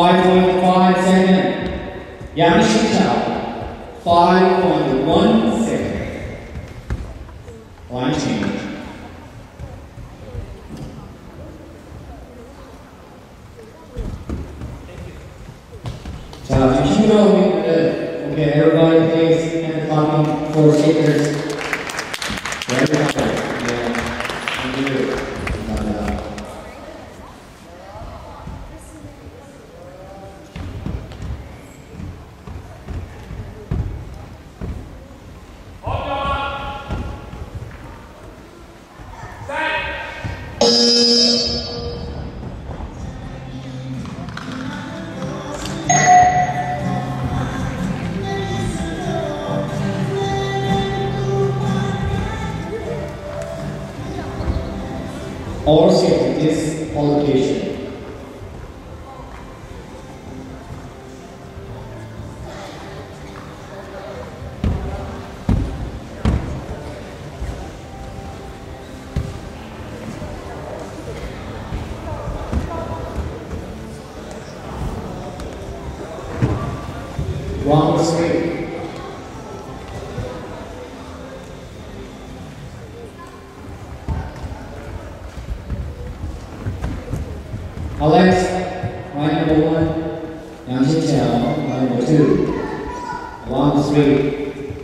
5.5 seconds. Yang Xinchao, 5.1 seconds. Line change. 자, 지금 힘들어하고 있는데, okay, everybody please hand clapping for speakers. Very happy. Yeah, thank you. 감사합니다. All safety disqualification. Round 3. Alex, line number 1. Yang Xinchao, line number 2. Round 3.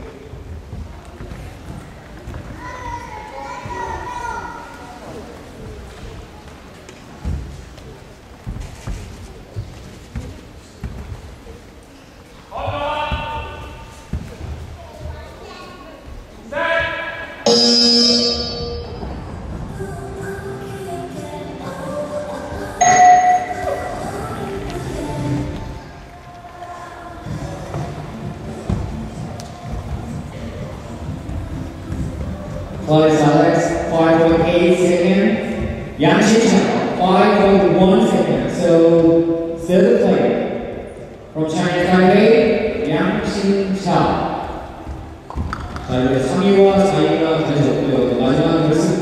Plus Alex, 5.8 seconds. Yang Xinchao, 5.1 seconds. So, third player from China Taipei, Yang Xinchao. 자, 이렇게 3위와 4위가 가져왔고요. 마지막 결승